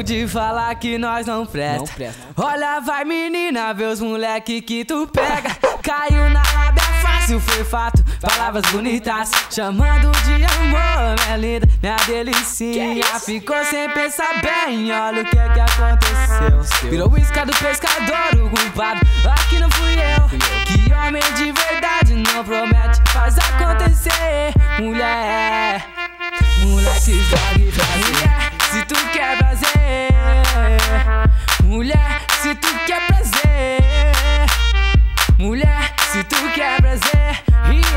de falar que nós não presta. Olha, vai menina, vê os moleque que tu pega. Caiu na lábia fácil, foi fato. Palavras bonitas, chamando de amor. Minha linda, minha delicinha. Ficou sem pensar bem, olha o que aconteceu. Virou isca do pescador, o culpado. Aqui não fui eu. Que homem de verdade não promete, faz acontecer. Mulher, moleque dog prazer. Se tu quer prazer, mulher, se tu quer prazer, mulher, se tu quer prazer,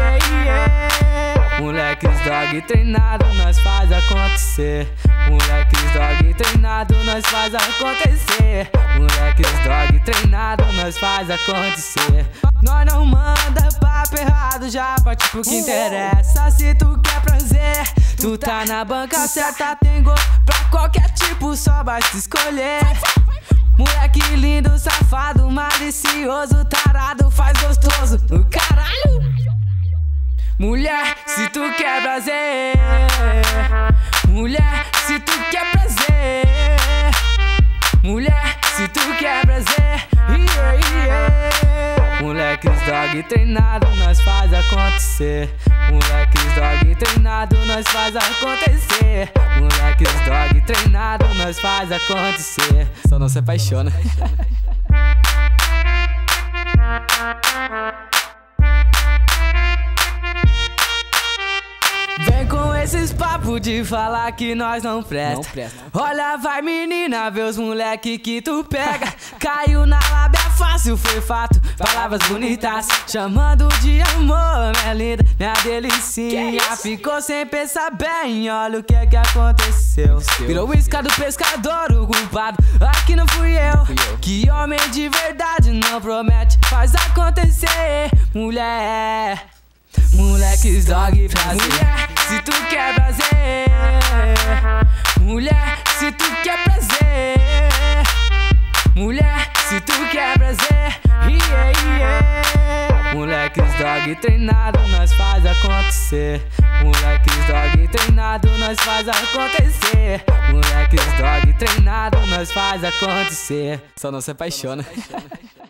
Moleques dog treinado, nós faz acontecer. Moleques dog treinado, nós faz acontecer. Moleques dog treinado, nós faz acontecer. Nós não manda papo errado, já parte pro que interessa. Se tu quer prazer, tu tá na banca certa. Tem gosto pra qualquer tipo, só basta escolher. Moleque lindo, safado, malicioso, tarado, faz gostoso do caralho. Mulher, se tu quer prazer, mulher, se tu quer prazer, mulher, se tu quer prazer, Moleques dog treinado, nós faz acontecer. Moleques dog treinado, nós faz acontecer. Moleques dog treinado, nós faz acontecer. Só não se apaixona. Vem com esses papos de falar que nós não presta. Olha, vai menina, vê os moleque que tu pega. Caiu na lábia fácil, foi fato. Palavras bonitas, chamando de amor. Minha linda, minha delicinha. Ficou sem pensar bem, olha o que aconteceu. Virou isca do pescador, o culpado. Aqui não fui eu. Que homem de verdade não promete, faz acontecer. Mulher, moleques dog prazer. Mulher, se tu quer prazer, mulher, se tu quer prazer, mulher, se tu quer prazer, Moleques dog treinado, nós faz acontecer. Moleques dog treinado, nós faz acontecer. Moleques dog treinado, nós faz acontecer. Só não se apaixona.